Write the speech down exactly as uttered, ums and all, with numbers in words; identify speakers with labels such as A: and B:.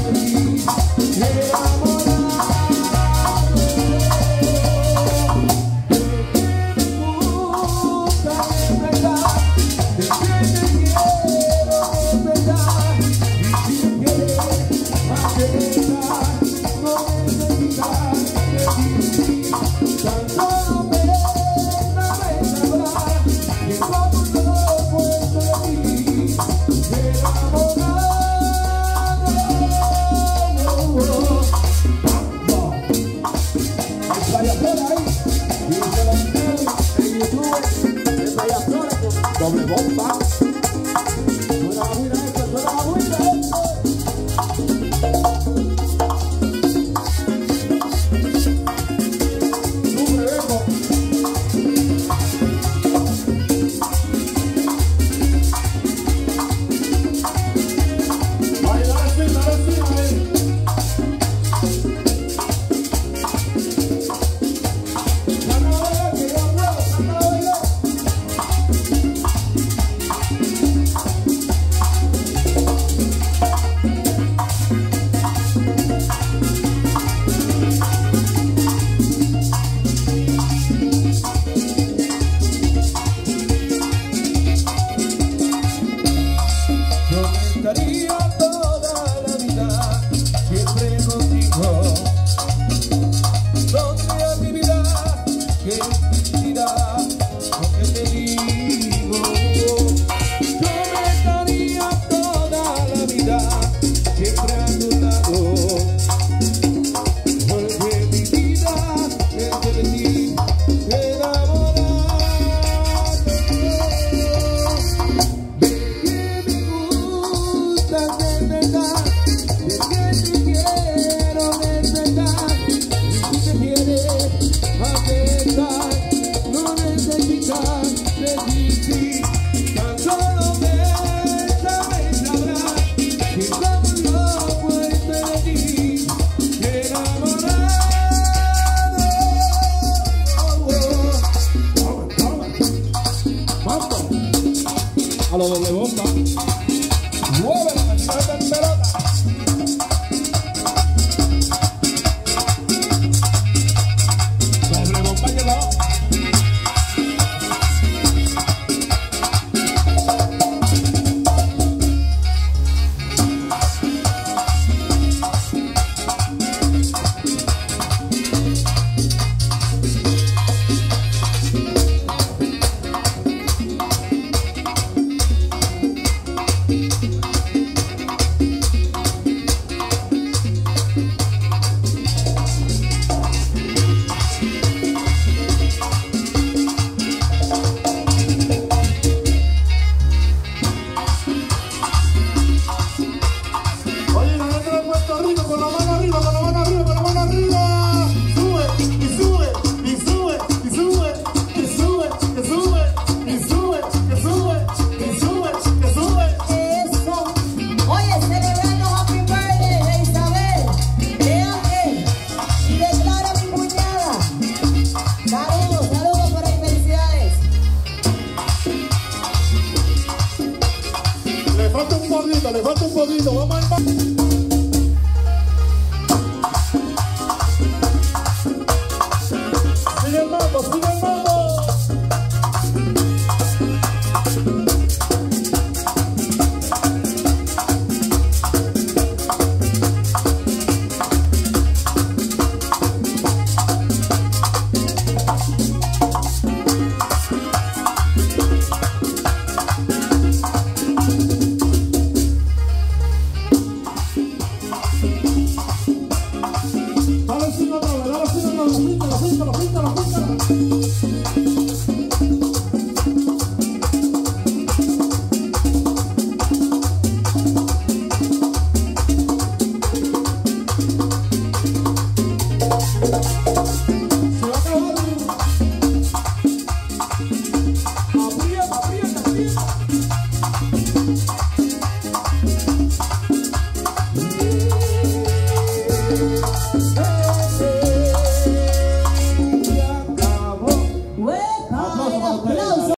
A: Doble bomba. Suena la buena esta, suena la buena esta. Sube, Eco. Ay, dale así, dale así, ahí.
B: Estaría toda la vida siempre contigo. No te actividad que dirá lo que te digo. Yo me estaría toda la vida siempre a tu lado, porque mi vida es de ti enamorado.
A: A lo doble bomba. Mueve la canción en pelota. Doble bomba llegó. Le falta un poquito, le falta un poquito, vamos al mar. Sigue el mambo, sigue el mambo.
B: We'll be right back.